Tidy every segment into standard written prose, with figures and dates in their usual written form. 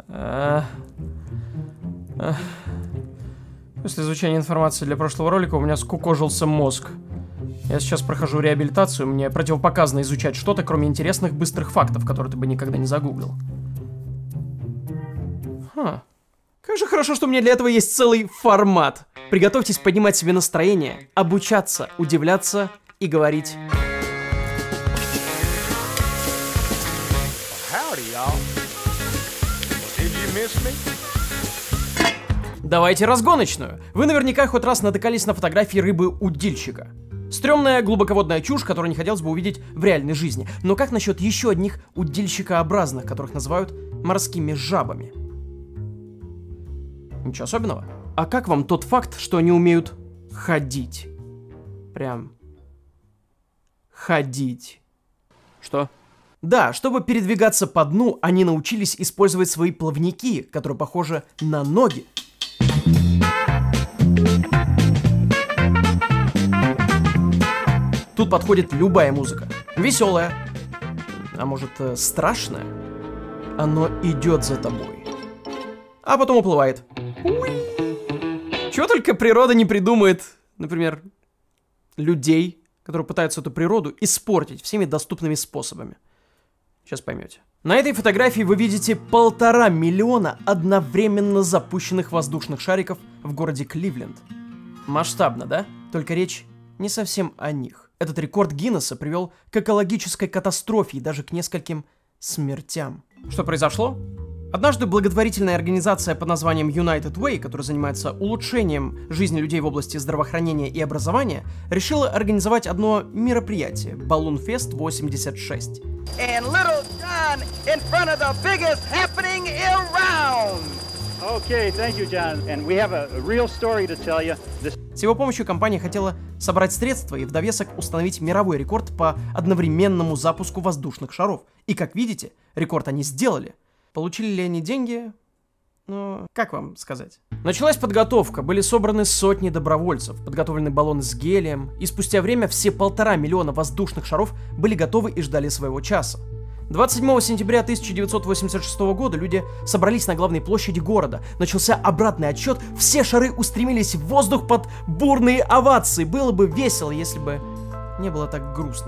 После изучения информации для прошлого ролика у меня скукожился мозг. Я сейчас прохожу реабилитацию, мне противопоказано изучать что-то, кроме интересных быстрых фактов, которые ты бы никогда не загуглил. Как же хорошо, что у меня для этого есть целый формат. Приготовьтесь поднимать себе настроение, обучаться, удивляться и говорить. Давайте разгоночную. Вы наверняка хоть раз натыкались на фотографии рыбы-удильщика. Стрёмная глубоководная чушь, которую не хотелось бы увидеть в реальной жизни. Но как насчет еще одних удильщикообразных, которых называют морскими жабами? Ничего особенного. А как вам тот факт, что они умеют ходить? Прям ходить. Что? Да, чтобы передвигаться по дну, они научились использовать свои плавники, которые похожи на ноги. Тут подходит любая музыка. Веселая, а может страшная. Оно идет за тобой. А потом уплывает. Чего только природа не придумает. Например, людей, которые пытаются эту природу испортить всеми доступными способами. Сейчас поймете. На этой фотографии вы видите 1,5 миллиона одновременно запущенных воздушных шариков в городе Кливленд. Масштабно, да? Только речь не совсем о них. Этот рекорд Гиннесса привел к экологической катастрофе и даже к нескольким смертям. Что произошло? Однажды благотворительная организация под названием United Way, которая занимается улучшением жизни людей в области здравоохранения и образования, решила организовать одно мероприятие – Balloon Fest 86. And Little John in front of the biggest happening around. Okay, thank you, John. And we have a real story to tell you. С его помощью компания хотела собрать средства и в довесок установить мировой рекорд по одновременному запуску воздушных шаров. И как видите, рекорд они сделали. Получили ли они деньги? Ну, как вам сказать? Началась подготовка, были собраны сотни добровольцев, подготовлены баллоны с гелием, и спустя время все 1,5 миллиона воздушных шаров были готовы и ждали своего часа. 27 сентября 1986 года люди собрались на главной площади города. Начался обратный отсчет, все шары устремились в воздух под бурные овации. Было бы весело, если бы не было так грустно.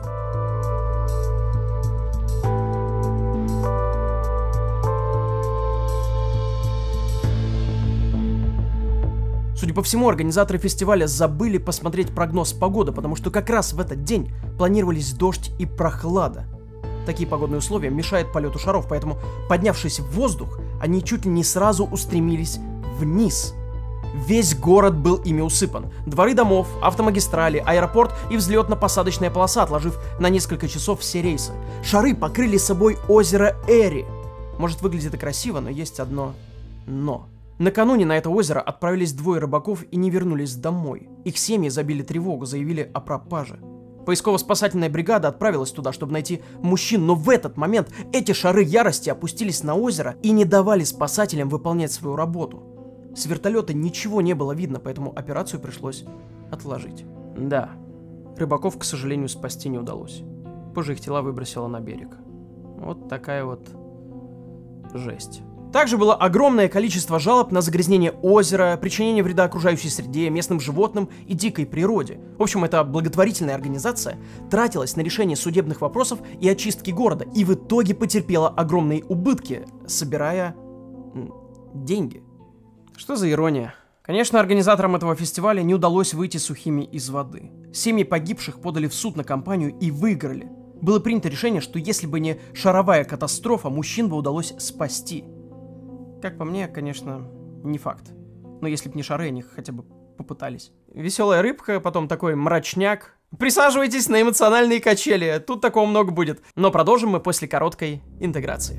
Судя по всему, организаторы фестиваля забыли посмотреть прогноз погоды, потому что как раз в этот день планировались дождь и прохлада. Такие погодные условия мешают полету шаров, поэтому, поднявшись в воздух, они чуть ли не сразу устремились вниз. Весь город был ими усыпан. Дворы домов, автомагистрали, аэропорт и взлетно-посадочная полоса, отложив на несколько часов все рейсы. Шары покрыли собой озеро Эри. Может, выглядит и красиво, но есть одно «но». Накануне на это озеро отправились двое рыбаков и не вернулись домой. Их семьи забили тревогу, заявили о пропаже. Поисково-спасательная бригада отправилась туда, чтобы найти мужчин, но в этот момент эти шары ярости опустились на озеро и не давали спасателям выполнять свою работу. С вертолета ничего не было видно, поэтому операцию пришлось отложить. Да, рыбаков, к сожалению, спасти не удалось. Позже их тела выбросило на берег. Вот такая вот жесть. Также было огромное количество жалоб на загрязнение озера, причинение вреда окружающей среде, местным животным и дикой природе. В общем, эта благотворительная организация тратилась на решение судебных вопросов и очистки города, и в итоге потерпела огромные убытки, собирая деньги. Что за ирония? Конечно, организаторам этого фестиваля не удалось выйти сухими из воды. Семьи погибших подали в суд на компанию и выиграли. Было принято решение, что если бы не шаровая катастрофа, мужчин бы удалось спасти. Как по мне, конечно, не факт. Но если бы не шары, они хотя бы попытались. Веселая рыбка, потом такой мрачняк. Присаживайтесь на эмоциональные качели, тут такого много будет. Но продолжим мы после короткой интеграции.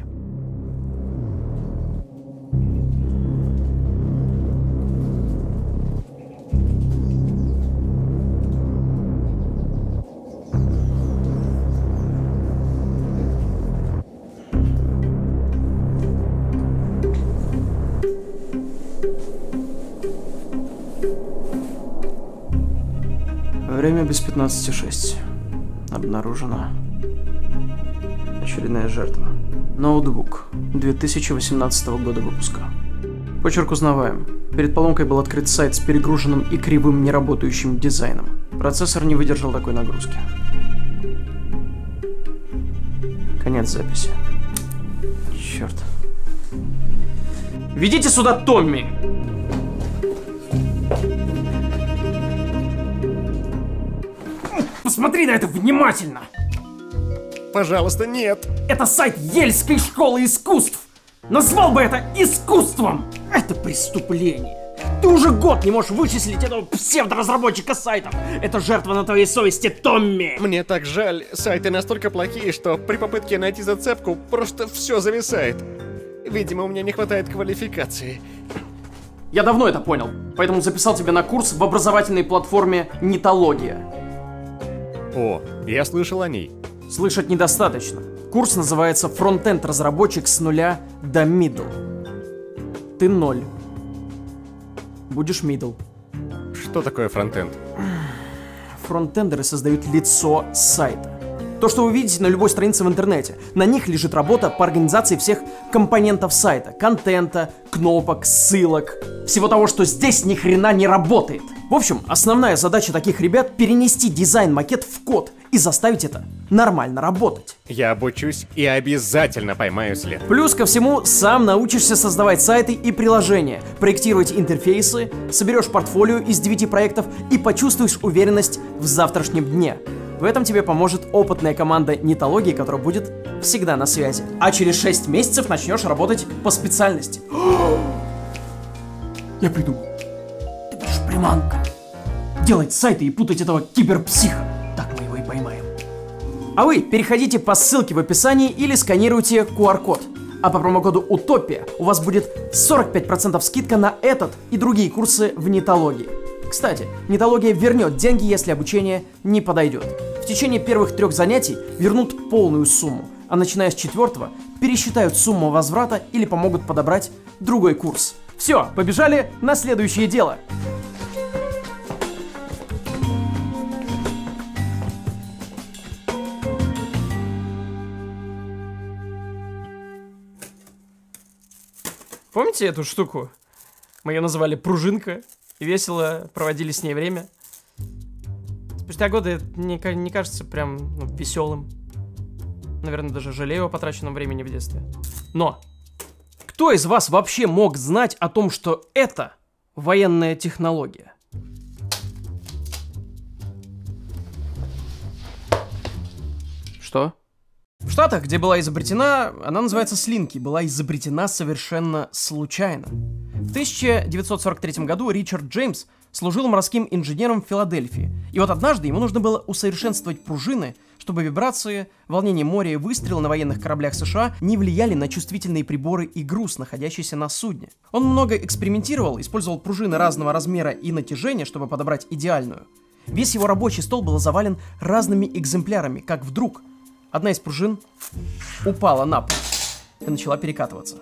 Время без 15:06. Обнаружена очередная жертва. Ноутбук. 2018 года выпуска. Почерк узнаваем. Перед поломкой был открыт сайт с перегруженным и кривым неработающим дизайном. Процессор не выдержал такой нагрузки. Конец записи. Черт. Ведите сюда Томми! Посмотри на это внимательно! Пожалуйста, нет! Это сайт Ельской школы искусств! Назвал бы это искусством! Это преступление! Ты уже год не можешь вычислить этого псевдоразработчика сайтов! Это жертва на твоей совести, Томми! Мне так жаль, сайты настолько плохие, что при попытке найти зацепку просто все зависает. Видимо, у меня не хватает квалификации. Я давно это понял, поэтому записал тебя на курс в образовательной платформе Нитология. О, я слышал о ней. Слышать недостаточно. Курс называется «Фронтенд разработчик с нуля до middle». Ты 0. Будешь middle. Что такое фронтенд? Фронтендеры создают лицо сайта. То, что вы видите на любой странице в интернете. На них лежит работа по организации всех компонентов сайта. Контента, кнопок, ссылок. Всего того, что здесь ни хрена не работает. В общем, основная задача таких ребят — перенести дизайн-макет в код и заставить это нормально работать. Я обучусь и обязательно поймаю след. Плюс ко всему, сам научишься создавать сайты и приложения, проектировать интерфейсы, соберешь портфолио из 9 проектов и почувствуешь уверенность в завтрашнем дне. В этом тебе поможет опытная команда Нитологии, которая будет всегда на связи. А через 6 месяцев начнешь работать по специальности. Я придумал. Ты будешь приманка. Делать сайты и путать этого киберпсиха. Так мы его и поймаем. А вы переходите по ссылке в описании или сканируйте QR-код. А по промокоду Утопия у вас будет 45% скидка на этот и другие курсы в Нитологии. Кстати, Нитология вернет деньги, если обучение не подойдет. В течение первых 3 занятий вернут полную сумму, а начиная с 4-го пересчитают сумму возврата или помогут подобрать другой курс. Все, побежали на следующее дело. Помните эту штуку? Мы ее называли пружинка и весело проводили с ней время. Спустя годы это не кажется прям веселым. Наверное, даже жалею о потраченном времени в детстве. Но кто из вас вообще мог знать о том, что это военная технология? Что? В Штатах, где была изобретена, она называется Слинки, была изобретена совершенно случайно. В 1943 году Ричард Джеймс служил морским инженером в Филадельфии. И вот однажды ему нужно было усовершенствовать пружины, чтобы вибрации, волнение моря и выстрелы на военных кораблях США не влияли на чувствительные приборы и груз, находящийся на судне. Он много экспериментировал, использовал пружины разного размера и натяжения, чтобы подобрать идеальную. Весь его рабочий стол был завален разными экземплярами, как вдруг одна из пружин упала на пол и начала перекатываться.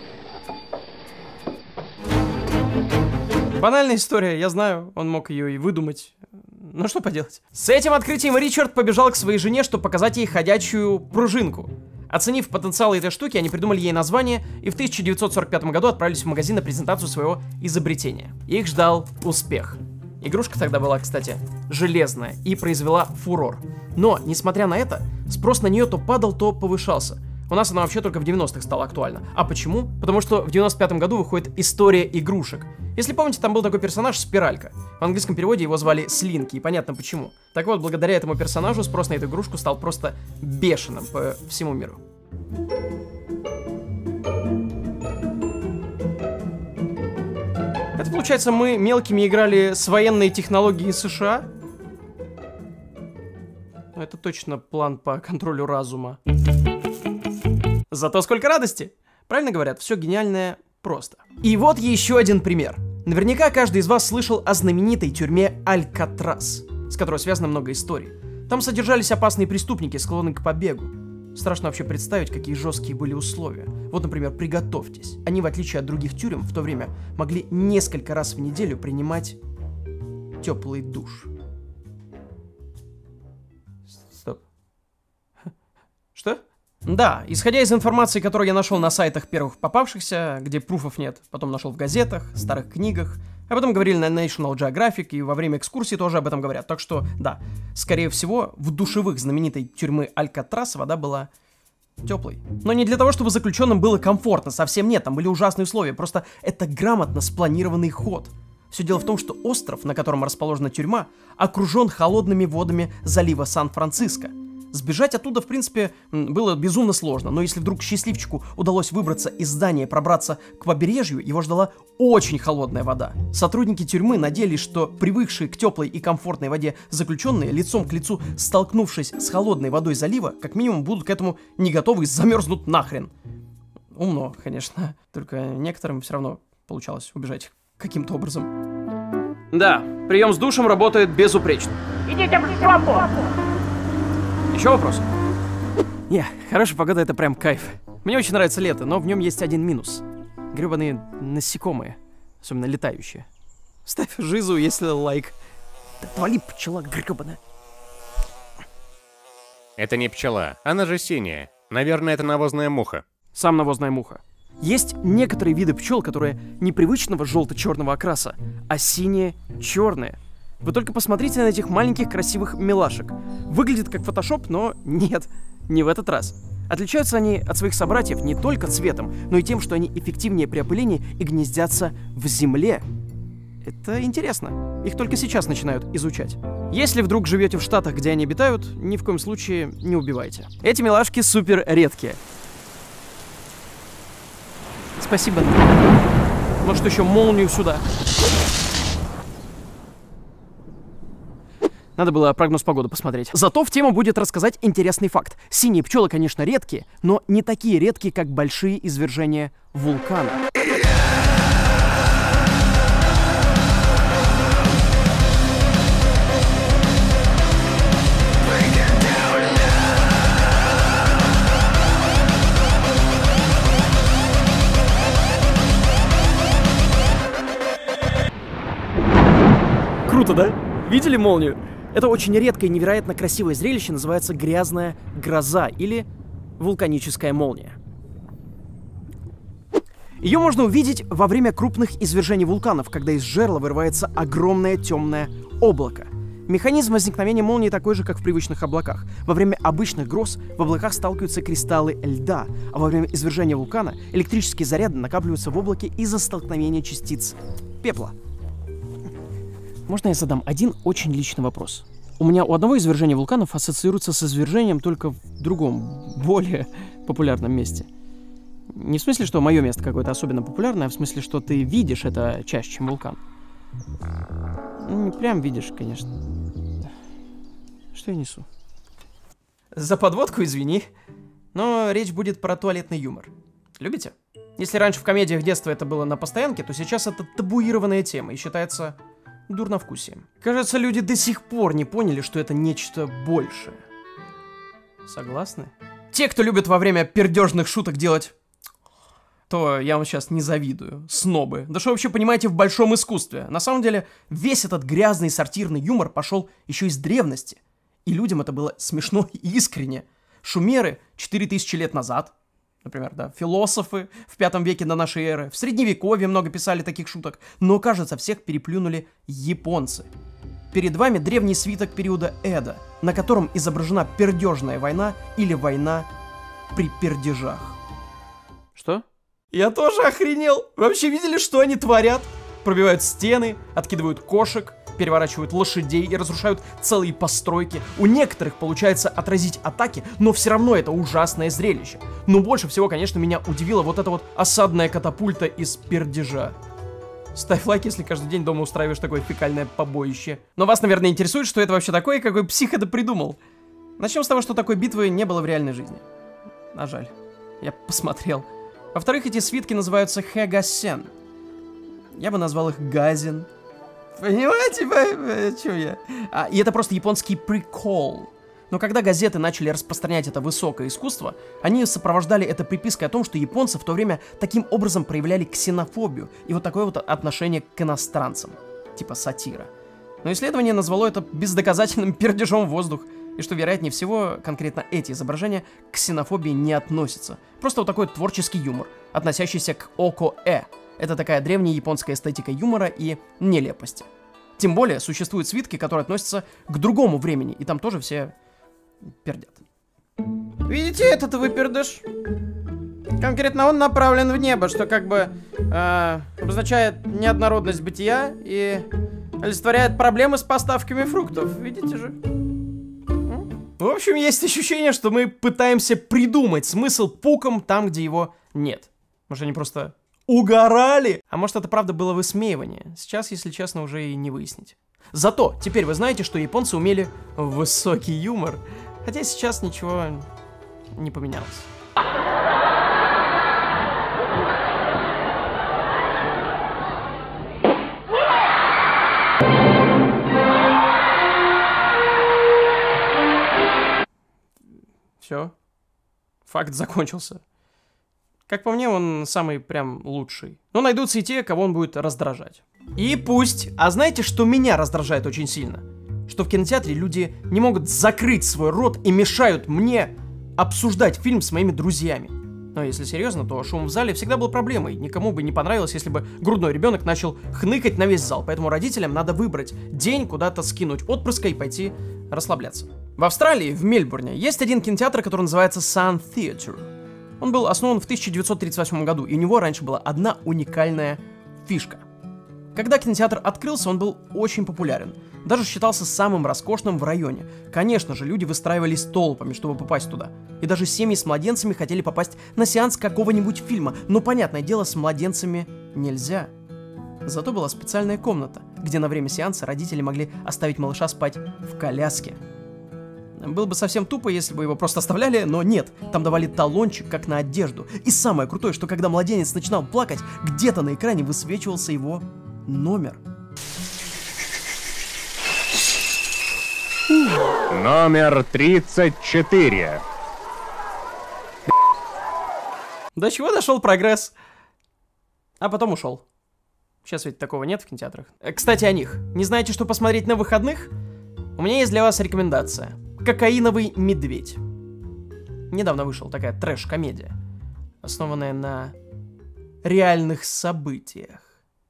Банальная история, я знаю, он мог ее и выдумать. Ну что поделать. С этим открытием Ричард побежал к своей жене, чтобы показать ей ходячую пружинку. Оценив потенциал этой штуки, они придумали ей название и в 1945 году отправились в магазин на презентацию своего изобретения. Их ждал успех. Игрушка тогда была, кстати, железная и произвела фурор. Но, несмотря на это, спрос на нее то падал, то повышался. У нас она вообще только в 90-х стала актуальна. А почему? Потому что в 95-м году выходит «История игрушек». Если помните, там был такой персонаж Спиралька. В английском переводе его звали Слинки, и понятно почему. Так вот, благодаря этому персонажу спрос на эту игрушку стал просто бешеным по всему миру. Это получается, мы мелкими играли с военной технологией США? Ну, это точно план по контролю разума. Зато сколько радости! Правильно говорят, все гениальное просто. И вот еще один пример. Наверняка каждый из вас слышал о знаменитой тюрьме Алькатрас, с которой связано много историй. Там содержались опасные преступники, склонные к побегу. Страшно вообще представить, какие жесткие были условия. Вот, например, приготовьтесь. Они, в отличие от других тюрем, в то время могли несколько раз в неделю принимать теплый душ. Стоп. Что? Да, исходя из информации, которую я нашел на сайтах первых попавшихся, где пруфов нет, потом нашел в газетах, старых книгах, об этом говорили на National Geographic, и во время экскурсии тоже об этом говорят. Так что, да, скорее всего, в душевых знаменитой тюрьмы Алькатрас вода была теплой. Но не для того, чтобы заключенным было комфортно, совсем нет, там были ужасные условия, просто это грамотно спланированный ход. Все дело в том, что остров, на котором расположена тюрьма, окружен холодными водами залива Сан-Франциско. Сбежать оттуда, в принципе, было безумно сложно, но если вдруг счастливчику удалось выбраться из здания и пробраться к побережью, его ждала очень холодная вода. Сотрудники тюрьмы надеялись, что привыкшие к теплой и комфортной воде заключенные, лицом к лицу столкнувшись с холодной водой залива, как минимум будут к этому не готовы и замерзнут нахрен. Умно, конечно, только некоторым все равно получалось убежать каким-то образом. Да, прием с душем работает безупречно. Идите в жопу! Еще вопрос? Не, хорошая погода — это прям кайф. Мне очень нравится лето, но в нем есть один минус. Гребаные насекомые, особенно летающие. Ставь жизу, если лайк. Да твали, пчела гребаная. Это не пчела, она же синяя. Наверное, это навозная муха. Сам навозная муха. Есть некоторые виды пчел, которые непривычного желто-черного окраса, а синие-черные. Вы только посмотрите на этих маленьких красивых милашек. Выглядит как фотошоп, но нет, не в этот раз. Отличаются они от своих собратьев не только цветом, но и тем, что они эффективнее при опылении и гнездятся в земле. Это интересно. Их только сейчас начинают изучать. Если вдруг живете в Штатах, где они обитают, ни в коем случае не убивайте. Эти милашки супер редкие. Спасибо. Может, еще молнию сюда. Надо было прогноз погоды посмотреть. Зато в тему будет рассказать интересный факт. Синие пчелы, конечно, редкие, но не такие редкие, как большие извержения вулкана. Круто, да? Видели молнию? Это очень редкое и невероятно красивое зрелище, называется грязная гроза или вулканическая молния. Ее можно увидеть во время крупных извержений вулканов, когда из жерла вырывается огромное темное облако. Механизм возникновения молнии такой же, как в привычных облаках. Во время обычных гроз в облаках сталкиваются кристаллы льда, а во время извержения вулкана электрические заряды накапливаются в облаке из-за столкновения частиц пепла. Можно я задам один очень личный вопрос? У меня у одного извержения вулканов ассоциируется с извержением только в другом, более популярном месте. Не в смысле, что мое место какое-то особенно популярное, а в смысле, что ты видишь это чаще, чем вулкан. Не прям видишь, конечно. Что я несу? За подводку извини, но речь будет про туалетный юмор. Любите? Если раньше в комедиях детства это было на постоянке, то сейчас это табуированная тема и считается дурновкусием. Кажется, люди до сих пор не поняли, что это нечто большее. Согласны? Те, кто любит во время пердежных шуток делать, то я вам сейчас не завидую. Снобы. Да что вы вообще понимаете в большом искусстве? На самом деле, весь этот грязный сортирный юмор пошел еще из древности. И людям это было смешно и искренне. Шумеры 4000 лет назад, например, да, философы в 5 веке до нашей эры, в Средневековье много писали таких шуток, но, кажется, всех переплюнули японцы. Перед вами древний свиток периода Эдо, на котором изображена пердежная война или война при пердежах. Что? Я тоже охренел! Вы вообще видели, что они творят? Пробивают стены, откидывают кошек, переворачивают лошадей и разрушают целые постройки. У некоторых получается отразить атаки, но все равно это ужасное зрелище. Но больше всего, конечно, меня удивила вот эта вот осадная катапульта из пердежа. Ставь лайк, если каждый день дома устраиваешь такое фекальное побоище. Но вас, наверное, интересует, что это вообще такое и какой псих это придумал. Начнем с того, что такой битвы не было в реальной жизни. А жаль. Я посмотрел. Во-вторых, эти свитки называются Хэгасен. Я бы назвал их Газен. Понимаете, что я? И это просто японский прикол. Но когда газеты начали распространять это высокое искусство, они сопровождали это припиской о том, что японцы в то время таким образом проявляли ксенофобию и вот такое вот отношение к иностранцам. Типа сатира. Но исследование назвало это бездоказательным пердежом в воздух. И что, вероятнее всего, конкретно эти изображения к ксенофобии не относятся. Просто вот такой творческий юмор, относящийся к око-э. Это такая древняя японская эстетика юмора и нелепости. Тем более, существуют свитки, которые относятся к другому времени, и там тоже все пердят. Видите этот выпердыш? Конкретно он направлен в небо, что как бы обозначает неоднородность бытия и олицетворяет проблемы с поставками фруктов. Видите же? В общем, есть ощущение, что мы пытаемся придумать смысл пуком там, где его нет. Может, они просто угорали? А может, это правда было высмеивание? Сейчас, если честно, уже и не выяснить. Зато теперь вы знаете, что японцы умели высокий юмор. Хотя сейчас ничего не поменялось. Все. Факт закончился. Как по мне, он самый прям лучший. Но найдутся и те, кого он будет раздражать. И пусть. А знаете, что меня раздражает очень сильно? Что в кинотеатре люди не могут закрыть свой рот и мешают мне обсуждать фильм с моими друзьями. Но если серьезно, то шум в зале всегда был проблемой. Никому бы не понравилось, если бы грудной ребенок начал хныкать на весь зал. Поэтому родителям надо выбрать день, куда-то скинуть отпрыска и пойти расслабляться. В Австралии, в Мельбурне, есть один кинотеатр, который называется Sun Theatre. Он был основан в 1938 году, и у него раньше была одна уникальная фишка. Когда кинотеатр открылся, он был очень популярен. Даже считался самым роскошным в районе. Конечно же, люди выстраивались толпами, чтобы попасть туда. И даже семьи с младенцами хотели попасть на сеанс какого-нибудь фильма. Но, понятное дело, с младенцами нельзя. Зато была специальная комната, где на время сеанса родители могли оставить малыша спать в коляске. Было бы совсем тупо, если бы его просто оставляли, но нет, там давали талончик, как на одежду. И самое крутое, что когда младенец начинал плакать, где-то на экране высвечивался его номер. Номер 34. До чего дошел прогресс? А потом ушел. Сейчас ведь такого нет в кинотеатрах. Кстати, о них. Не знаете, что посмотреть на выходных? У меня есть для вас рекомендация. «Кокаиновый медведь». Недавно вышла такая трэш-комедия, основанная на реальных событиях.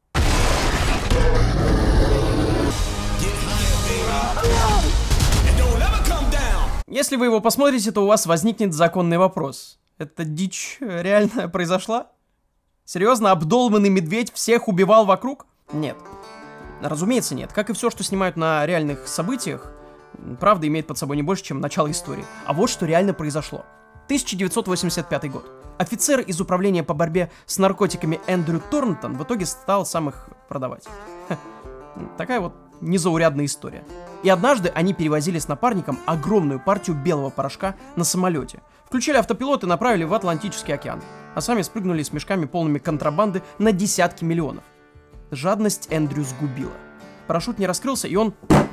Если вы его посмотрите, то у вас возникнет законный вопрос. Эта дичь реально произошла? Серьезно, обдолбанный медведь всех убивал вокруг? Нет. Разумеется, нет. Как и все, что снимают на реальных событиях, правда имеет под собой не больше, чем начало истории. А вот что реально произошло. 1985 год. Офицер из управления по борьбе с наркотиками Эндрю Торнтон в итоге стал сам их продавать. Такая вот незаурядная история. И однажды они перевозили с напарником огромную партию белого порошка на самолете. Включили автопилот и направили в Атлантический океан. А сами спрыгнули с мешками полными контрабанды на десятки миллионов. Жадность Эндрю сгубила. Парашют не раскрылся, и он...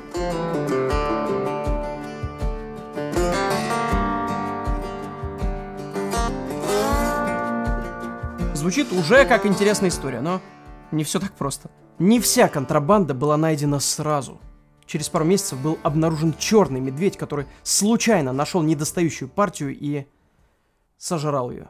Звучит уже как интересная история, но не все так просто. Не вся контрабанда была найдена сразу. Через пару месяцев был обнаружен черный медведь, который случайно нашел недостающую партию и сожрал ее.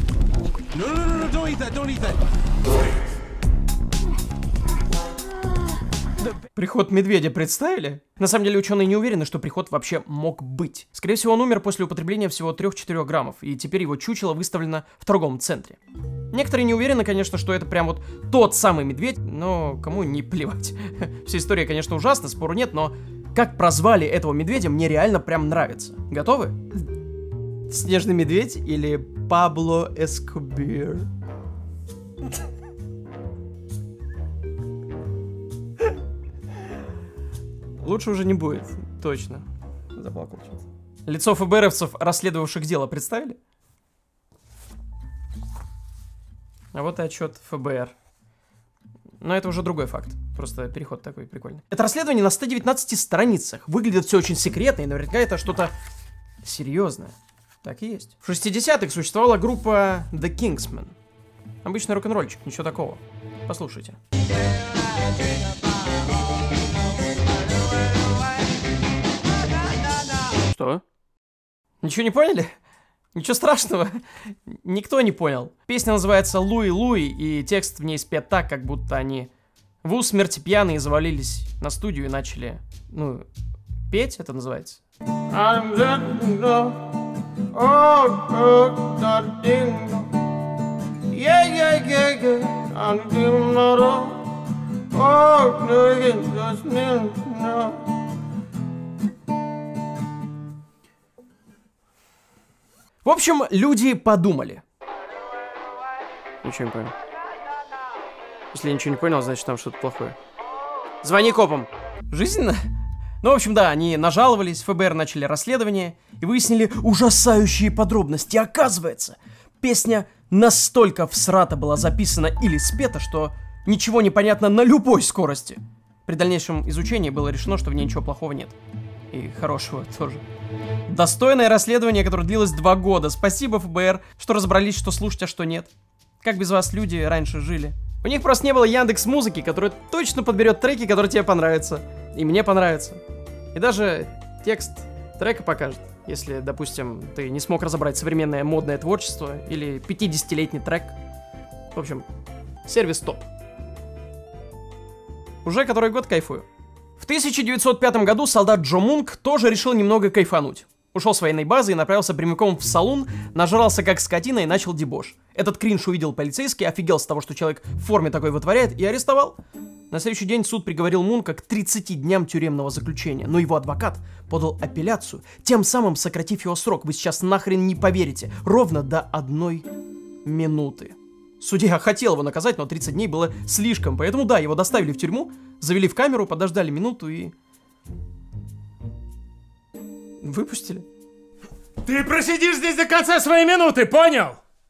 Приход медведя представили? На самом деле ученые не уверены, что приход вообще мог быть. Скорее всего, он умер после употребления всего 3-4 граммов, и теперь его чучело выставлено в торговом центре. Некоторые не уверены, конечно, что это прям вот тот самый медведь, но кому не плевать. Вся история, конечно, ужасна, спору нет, но как прозвали этого медведя, мне реально прям нравится. Готовы? Снежный медведь или Пабло Эскобар? Лучше уже не будет, точно. Заплакал что-то. Лицо ФБРовцев, расследовавших дело, представили? А вот и отчет ФБР. Но это уже другой факт. Просто переход такой прикольный. Это расследование на 119 страницах. Выглядит все очень секретно, и наверняка это что-то серьезное. Так и есть. В 60-х существовала группа The Kingsmen. Обычный рок-н-ролльчик, ничего такого. Послушайте. Что? Ничего не поняли? Ничего страшного. Никто не понял. Песня называется «Луи, Луи», и текст в ней спет так, как будто они в усмерти пьяные завалились на студию и начали, петь, это называется. В общем, люди подумали. Ничего не понял. Если я ничего не понял, значит там что-то плохое. Звони копам. Жизненно? Ну, в общем, да, они нажаловались, ФБР начали расследование и выяснили ужасающие подробности. Оказывается, песня настолько всрато была записана или спета, что ничего не понятно на любой скорости. При дальнейшем изучении было решено, что в ней ничего плохого нет. И хорошего тоже. Достойное расследование, которое длилось 2 года. Спасибо, ФБР, что разобрались, что слушать, а что нет. Как без вас люди раньше жили? У них просто не было Яндекс.Музыки, которая точно подберет треки, которые тебе понравятся. И мне понравятся. И даже текст трека покажет. Если, допустим, ты не смог разобрать современное модное творчество или 50-летний трек. В общем, сервис топ. Уже который год кайфую. В 1905 году солдат Джо Мунк тоже решил немного кайфануть. Ушел с военной базы и направился прямиком в салун, нажрался как скотина и начал дебош. Этот кринж увидел полицейский, офигел с того, что человек в форме такой вытворяет, и арестовал. На следующий день суд приговорил Мунка к 30 дням тюремного заключения, но его адвокат подал апелляцию, тем самым сократив его срок. Вы сейчас нахрен не поверите, ровно до 1 минуты. Судья хотел его наказать, но 30 дней было слишком, поэтому да, его доставили в тюрьму, завели в камеру, подождали минуту и... выпустили. Ты просидишь здесь до конца своей минуты, понял?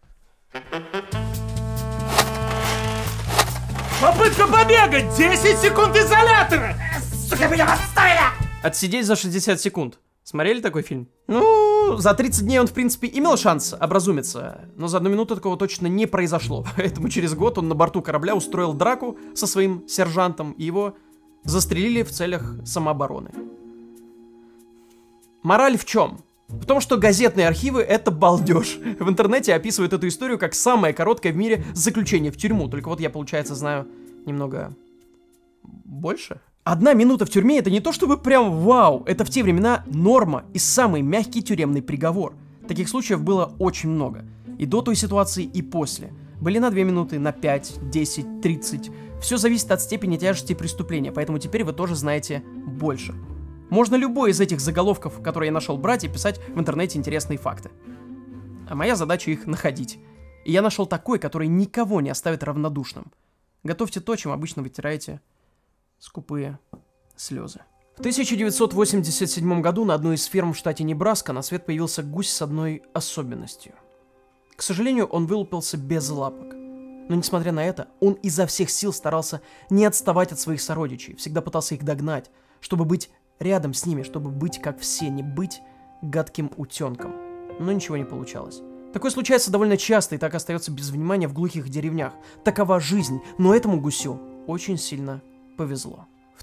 Попытка побега! 10 секунд изолятора! Сука, меня подставили! Отсидеть за 60 секунд. Смотрели такой фильм? Ну, за 30 дней он, в принципе, имел шанс образумиться, но за 1 минуту такого точно не произошло. Поэтому через год он на борту корабля устроил драку со своим сержантом, и его застрелили в целях самообороны. Мораль в чем? В том, что газетные архивы — это балдеж. В интернете описывают эту историю как самое короткое в мире заключение в тюрьму. Только вот я, получается, знаю немного больше. 1 минута в тюрьме — это не то чтобы прям вау. Это в те времена норма и самый мягкий тюремный приговор. Таких случаев было очень много. И до той ситуации, и после. Были на 2 минуты, на 5, 10, 30. Все зависит от степени тяжести преступления, поэтому теперь вы тоже знаете больше. Можно любой из этих заголовков, которые я нашел, брать и писать в интернете интересные факты. А моя задача их находить. И я нашел такой, который никого не оставит равнодушным. Готовьте то, чем обычно вытираете скупые слезы. В 1987 году на одной из ферм в штате Небраска на свет появился гусь с одной особенностью. К сожалению, он вылупился без лапок. Но несмотря на это, он изо всех сил старался не отставать от своих сородичей, всегда пытался их догнать, чтобы быть рядом с ними, чтобы быть как все, не быть гадким утенком. Но ничего не получалось. Такое случается довольно часто и так остается без внимания в глухих деревнях. Такова жизнь, но этому гусю очень сильно повезло. В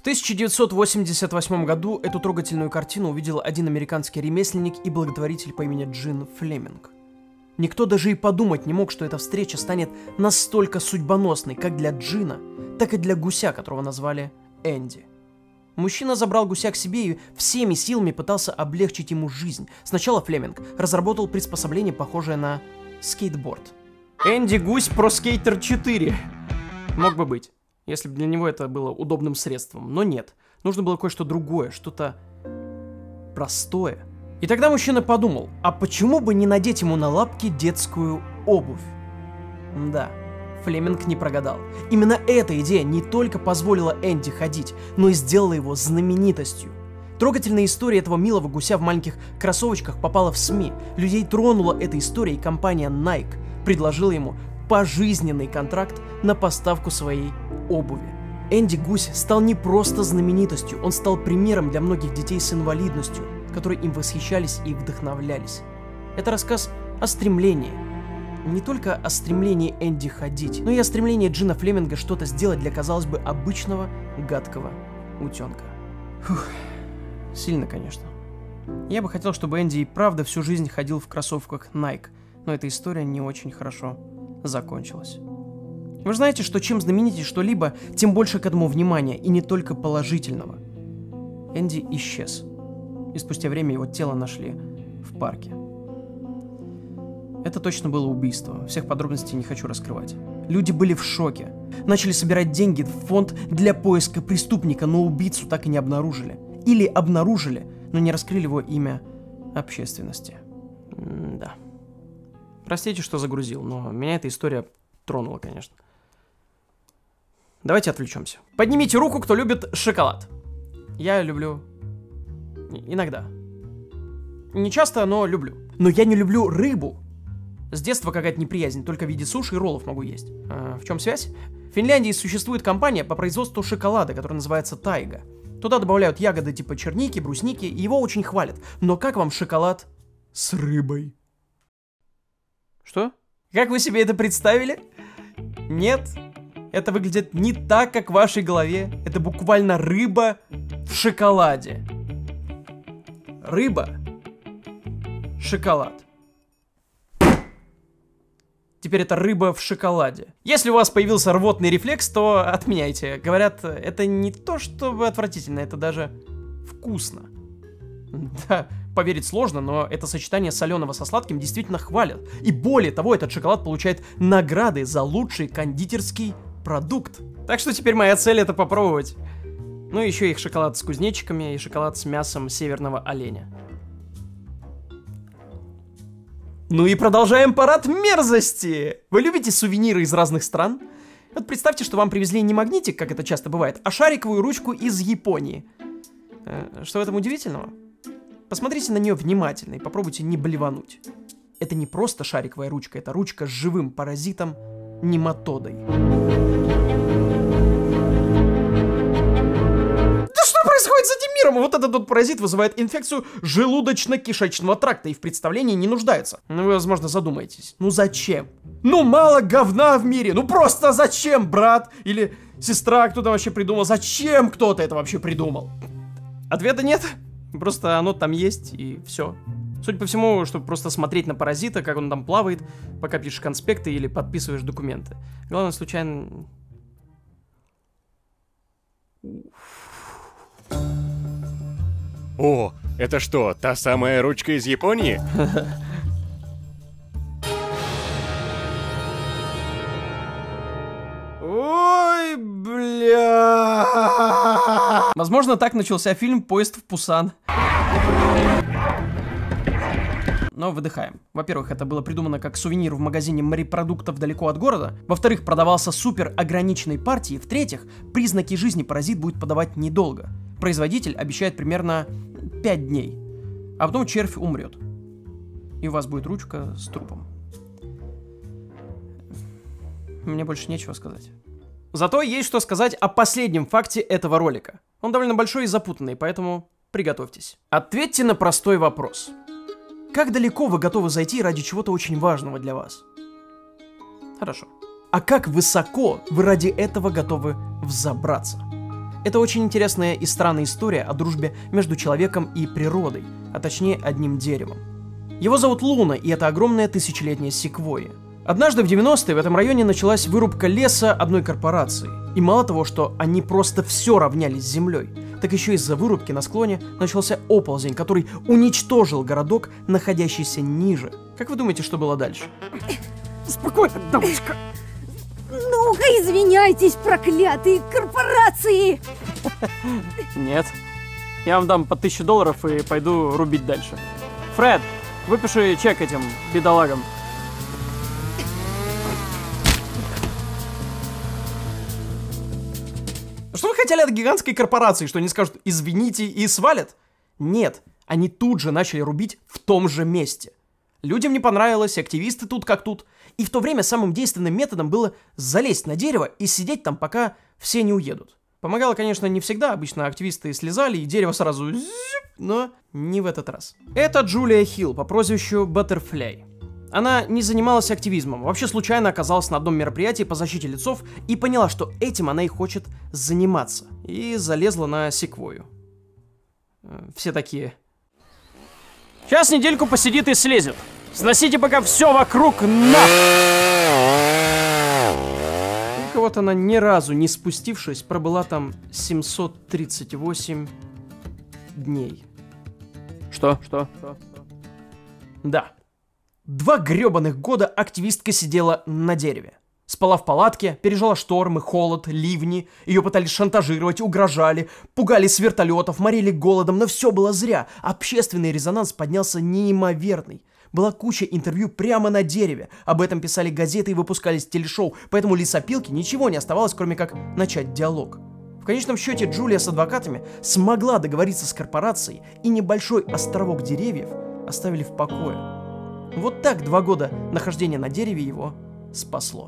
1988 году эту трогательную картину увидел один американский ремесленник и благотворитель по имени Джин Флеминг. Никто даже и подумать не мог, что эта встреча станет настолько судьбоносной, как для Джина, так и для гуся, которого назвали Энди. Мужчина забрал гуся к себе и всеми силами пытался облегчить ему жизнь. Сначала Флеминг разработал приспособление, похожее на скейтборд. Энди Гусь Pro Skater 4. Мог бы быть, если бы для него это было удобным средством. Но нет, нужно было кое-что другое, что-то простое. И тогда мужчина подумал, а почему бы не надеть ему на лапки детскую обувь? Да. Флеминг не прогадал. Именно эта идея не только позволила Энди ходить, но и сделала его знаменитостью. Трогательная история этого милого гуся в маленьких кроссовочках попала в СМИ. Людей тронула эта история, и компания Nike предложила ему пожизненный контракт на поставку своей обуви. Энди Гусь стал не просто знаменитостью, он стал примером для многих детей с инвалидностью, которые им восхищались и вдохновлялись. Это рассказ о стремлении. Не только о стремлении Энди ходить, но и о стремлении Джина Флеминга что-то сделать для, казалось бы, обычного гадкого утенка. Фух, сильно, конечно. Я бы хотел, чтобы Энди и правда всю жизнь ходил в кроссовках Nike, но эта история не очень хорошо закончилась. Вы же знаете, что чем знаменитее что-либо, тем больше к этому внимания, и не только положительного. Энди исчез, и спустя время его тело нашли в парке. Это точно было убийство, всех подробностей не хочу раскрывать. Люди были в шоке, начали собирать деньги в фонд для поиска преступника, но убийцу так и не обнаружили. Или обнаружили, но не раскрыли его имя общественности. Да. Простите, что загрузил, но меня эта история тронула, конечно. Давайте отвлечемся. Поднимите руку, кто любит шоколад. Я люблю... иногда. Не часто, но люблю. Но я не люблю рыбу. С детства какая-то неприязнь, только в виде суши и роллов могу есть. В чем связь? В Финляндии существует компания по производству шоколада, которая называется Тайга. Туда добавляют ягоды типа черники, брусники, и его очень хвалят. Но как вам шоколад с рыбой? Что? Как вы себе это представили? Нет. Это выглядит не так, как в вашей голове. Это буквально рыба в шоколаде. Рыба. Шоколад. Теперь это рыба в шоколаде. Если у вас появился рвотный рефлекс, то отменяйте. Говорят, это не то чтобы отвратительно, это даже вкусно. Да, поверить сложно, но это сочетание соленого со сладким действительно хвалят. И более того, этот шоколад получает награды за лучший кондитерский продукт. Так что теперь моя цель это попробовать. Ну и еще их шоколад с кузнечиками и шоколад с мясом северного оленя. Ну и продолжаем парад мерзости! Вы любите сувениры из разных стран? Вот представьте, что вам привезли не магнитик, как это часто бывает, а шариковую ручку из Японии. Что в этом удивительного? Посмотрите на нее внимательно и попробуйте не блевануть. Это не просто шариковая ручка, это ручка с живым паразитом нематодой. Происходит с этим миром? Вот этот вот паразит вызывает инфекцию желудочно-кишечного тракта и в представлении не нуждается. Ну, вы, возможно, задумаетесь. Ну, зачем? Ну, мало говна в мире. Ну, просто зачем, брат? Или сестра, кто-то вообще придумал? Зачем кто-то это вообще придумал? Ответа нет. Просто оно там есть, и все. Судя по всему, чтобы просто смотреть на паразита, как он там плавает, пока пишешь конспекты или подписываешь документы. Главное, случайно... О, это что, та самая ручка из Японии? Ой, бля. Возможно, так начался фильм «Поезд в Пусан». Но выдыхаем. Во-первых, это было придумано как сувенир в магазине морепродуктов далеко от города. Во-вторых, продавался супер ограниченной партией. В-третьих, признаки жизни паразит будет подавать недолго. Производитель обещает примерно 5 дней. А потом червь умрет. И у вас будет ручка с трупом. Мне больше нечего сказать. Зато есть что сказать о последнем факте этого ролика. Он довольно большой и запутанный, поэтому приготовьтесь. Ответьте на простой вопрос. Как далеко вы готовы зайти ради чего-то очень важного для вас? Хорошо. А как высоко вы ради этого готовы взобраться? Это очень интересная и странная история о дружбе между человеком и природой, а точнее одним деревом. Его зовут Луна, и это огромная тысячелетняя секвойя. Однажды в 90-е в этом районе началась вырубка леса одной корпорации. И мало того, что они просто все равняли с землей, так еще из-за вырубки на склоне начался оползень, который уничтожил городок, находящийся ниже. Как вы думаете, что было дальше? Спокойно, дамочка. Ну-ка, извиняйтесь, проклятые корпорации! Нет. Я вам дам по $1000 и пойду рубить дальше. Фред, выпиши чек этим бедолагам. Что вы хотели от гигантской корпорации, что они скажут «извините» и свалят? Нет, они тут же начали рубить в том же месте. Людям не понравилось, активисты тут как тут. И в то время самым действенным методом было залезть на дерево и сидеть там, пока все не уедут. Помогало, конечно, не всегда, обычно активисты слезали и дерево сразу зип, но не в этот раз. Это Джулия Хилл по прозвищу Butterfly. Она не занималась активизмом, вообще случайно оказалась на одном мероприятии по защите лесов и поняла, что этим она и хочет заниматься. И залезла на секвойю. Все такие... Сейчас недельку посидит и слезет. Сносите пока все вокруг на. Только вот она ни разу не спустившись, пробыла там 738 дней. Что? Да. 2 гребаных года активистка сидела на дереве. Спала в палатке, пережила штормы, холод, ливни. Ее пытались шантажировать, угрожали, пугали с вертолетов, морили голодом, но все было зря. Общественный резонанс поднялся неимоверный. Была куча интервью прямо на дереве. Об этом писали газеты и выпускались телешоу, поэтому лесопилке ничего не оставалось, кроме как начать диалог. В конечном счете Джулия с адвокатами смогла договориться с корпорацией, и небольшой островок деревьев оставили в покое. Вот так 2 года нахождения на дереве его спасло.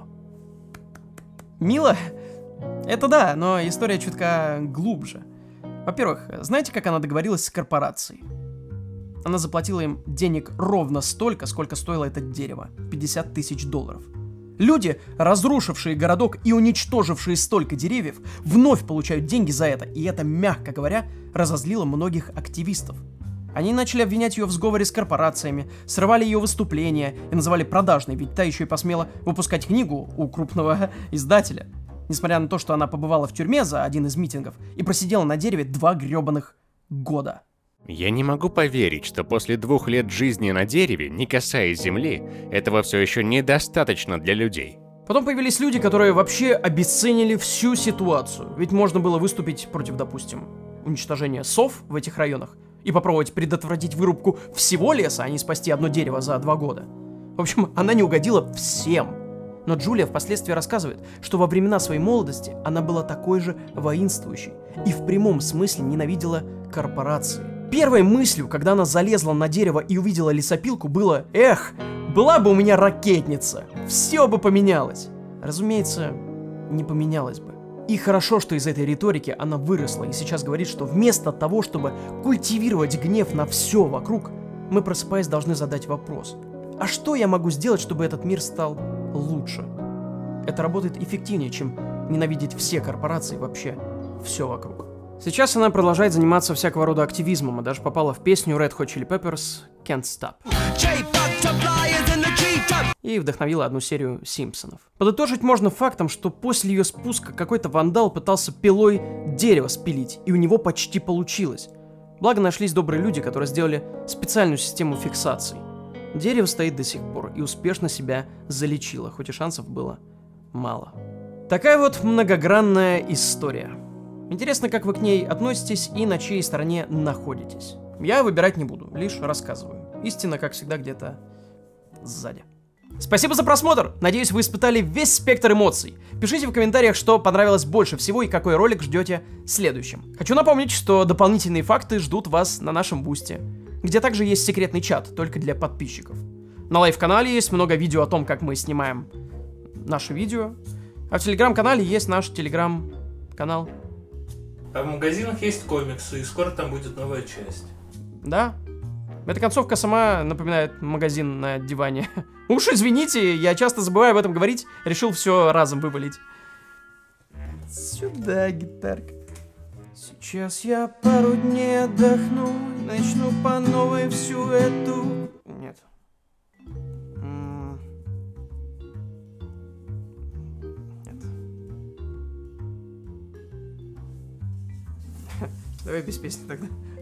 Мило? Это да, но история чутка глубже. Во-первых, знаете, как она договорилась с корпорацией? Она заплатила им денег ровно столько, сколько стоило это дерево. $50 000. Люди, разрушившие городок и уничтожившие столько деревьев, вновь получают деньги за это, и это, мягко говоря, разозлило многих активистов. Они начали обвинять ее в сговоре с корпорациями, срывали ее выступления и называли продажной, ведь та еще и посмела выпускать книгу у крупного издателя. Несмотря на то, что она побывала в тюрьме за один из митингов и просидела на дереве 2 гребаных года. Я не могу поверить, что после 2 лет жизни на дереве, не касаясь земли, этого все еще недостаточно для людей. Потом появились люди, которые вообще обесценили всю ситуацию. Ведь можно было выступить против, допустим, уничтожения сов в этих районах и попробовать предотвратить вырубку всего леса, а не спасти одно дерево за 2 года. В общем, она не угодила всем. Но Джулия впоследствии рассказывает, что во времена своей молодости она была такой же воинствующей и в прямом смысле ненавидела корпорации. Первой мыслью, когда она залезла на дерево и увидела лесопилку, было: «Эх, была бы у меня ракетница, все бы поменялось». Разумеется, не поменялось бы. И хорошо, что из этой риторики она выросла и сейчас говорит, что вместо того, чтобы культивировать гнев на все вокруг, мы, просыпаясь, должны задать вопрос: а что я могу сделать, чтобы этот мир стал лучше? Это работает эффективнее, чем ненавидеть все корпорации, вообще все вокруг. Сейчас она продолжает заниматься всякого рода активизмом и даже попала в песню Red Hot Chili Peppers «Can't Stop». И вдохновила одну серию «Симпсонов». Подытожить можно фактом, что после ее спуска какой-то вандал пытался пилой дерево спилить, и у него почти получилось. Благо нашлись добрые люди, которые сделали специальную систему фиксации. Дерево стоит до сих пор и успешно себя залечило, хоть и шансов было мало. Такая вот многогранная история. Интересно, как вы к ней относитесь и на чьей стороне находитесь. Я выбирать не буду, лишь рассказываю. Истина, как всегда, где-то сзади. Спасибо за просмотр! Надеюсь, вы испытали весь спектр эмоций. Пишите в комментариях, что понравилось больше всего и какой ролик ждете следующим. Хочу напомнить, что дополнительные факты ждут вас на нашем бусте, где также есть секретный чат, только для подписчиков. На лайв-канале есть много видео о том, как мы снимаем наши видео, а в телеграм-канале есть наш телеграм-канал. А в магазинах есть комиксы, и скоро там будет новая часть. Да. Эта концовка сама напоминает магазин на диване. Уж извините, я часто забываю об этом говорить, решил все разом вывалить. Сюда, гитарка. Сейчас я пару дней отдохну, начну по новой всю эту... Нет. Нет. Давай без песни тогда.